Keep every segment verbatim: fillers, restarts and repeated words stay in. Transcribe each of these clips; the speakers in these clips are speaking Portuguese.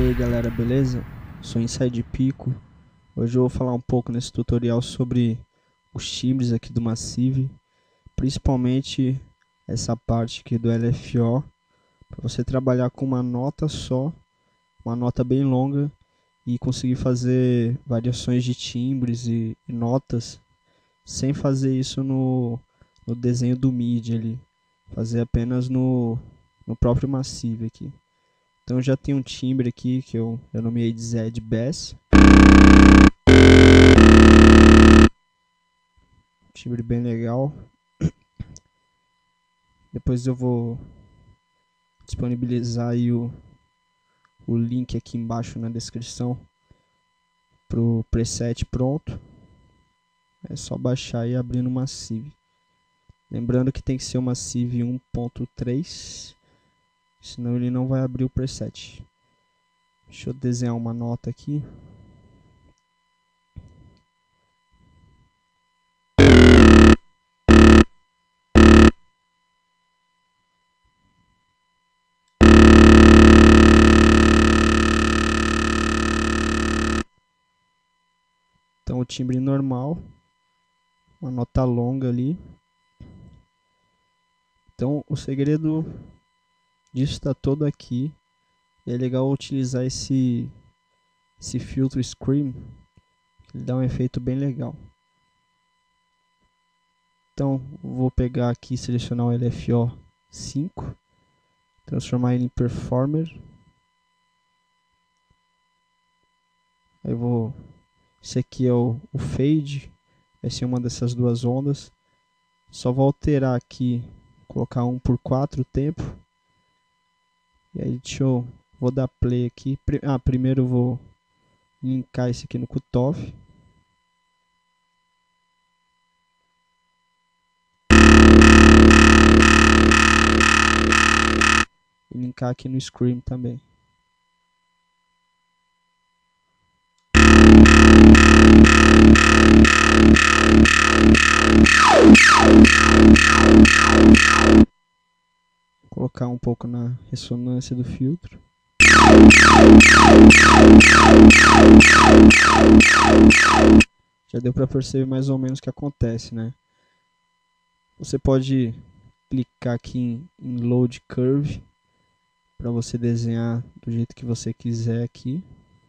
aí galera, beleza? Sou Inside Pico. Hoje eu vou falar um pouco nesse tutorial sobre os timbres aqui do Massive, principalmente essa parte aqui do L F O, para você trabalhar com uma nota só, uma nota bem longa, e conseguir fazer variações de timbres e, e notas sem fazer isso no, no desenho do M I D I ali, fazer apenas no, no próprio Massive aqui. Então já tem um timbre aqui que eu, eu nomeei de Zed Bass. Timbre bem legal. Depois eu vou disponibilizar aí o, o link aqui embaixo na descrição pro preset pronto. É só baixar e abrir no Massive. Lembrando que tem que ser o Massive um ponto três, senão ele não vai abrir o preset. Deixa eu desenhar uma nota aqui. Então o timbre normal, uma nota longa ali. Então o segredo disso está todo aqui. E é legal utilizar esse, esse filtro Scream, ele dá um efeito bem legal. Então vou pegar aqui e selecionar o L F O cinco, transformar ele em Performer. Aí vou, esse aqui é o, o Fade, vai ser uma dessas duas ondas. Só vou alterar aqui, colocar um por quatro o tempo. E aí deixa eu, vou dar play aqui. Ah, primeiro eu vou linkar esse aqui no cutoff. E linkar aqui no Scream também. Colocar um pouco na ressonância do filtro. Já deu para perceber mais ou menos o que acontece, né? Você pode clicar aqui em, em Load Curve para você desenhar do jeito que você quiser aqui.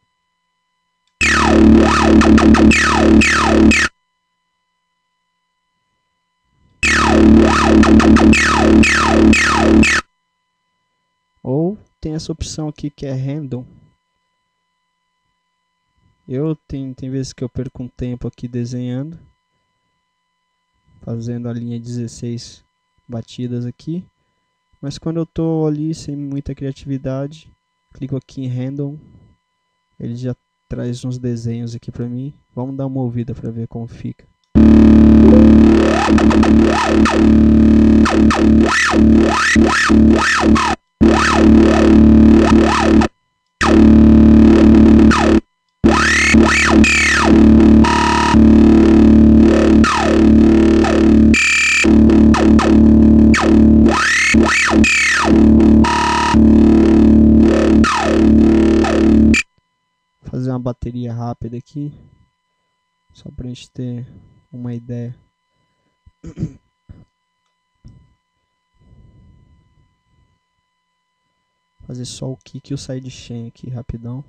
Ou tem essa opção aqui que é Random. Eu tem, tem vezes que eu perco um tempo aqui desenhando, fazendo a linha dezesseis batidas aqui. Mas quando eu tô ali sem muita criatividade, clico aqui em Random, ele já traz uns desenhos aqui pra mim. Vamos dar uma ouvida pra ver como fica. Vou fazer uma bateria rápida aqui, só pra gente ter uma ideia. Fazer só o kick e o sidechain aqui rapidão.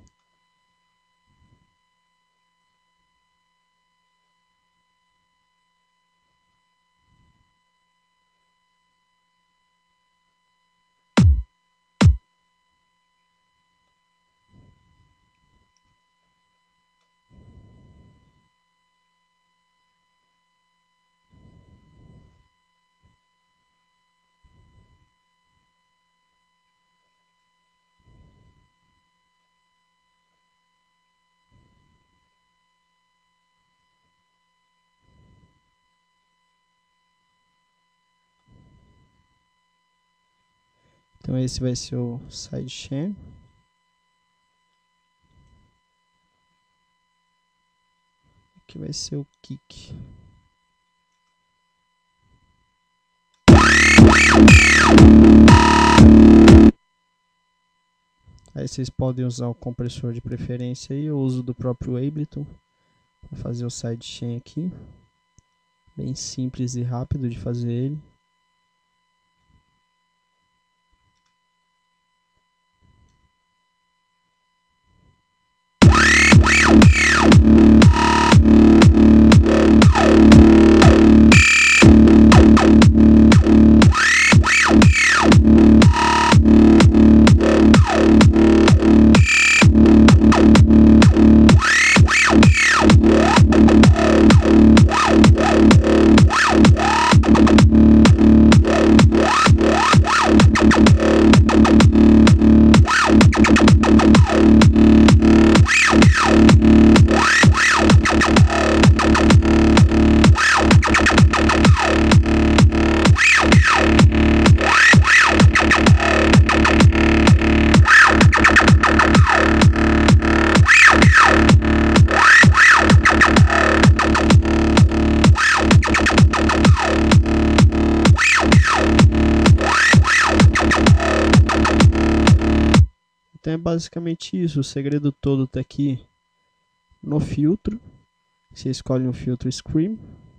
Então esse vai ser o sidechain. Aqui vai ser o kick. Aí vocês podem usar o compressor de preferência aí, eu uso do próprio Ableton para fazer o sidechain aqui. Bem simples e rápido de fazer ele. Então é basicamente isso, o segredo todo está aqui no filtro. Você escolhe um filtro Scream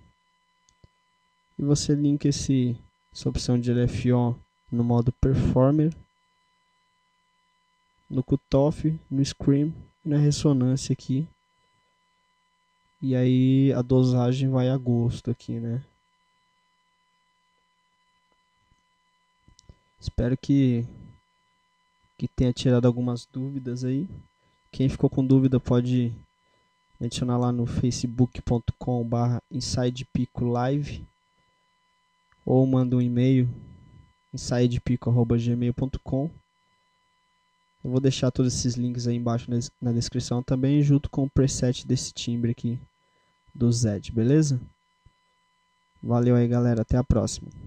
e você linka esse, essa opção de L F O no modo Performer, no cutoff, no Scream e na ressonância aqui. E aí a dosagem vai a gosto aqui, né? Espero que que tenha tirado algumas dúvidas aí. Quem ficou com dúvida pode me adicionar lá no facebook ponto com barra insidepico live ou manda um e-mail insidepico arroba gmail ponto com. Eu vou deixar todos esses links aí embaixo na descrição também, junto com o preset desse timbre aqui do Zed, beleza? Valeu aí, galera, até a próxima.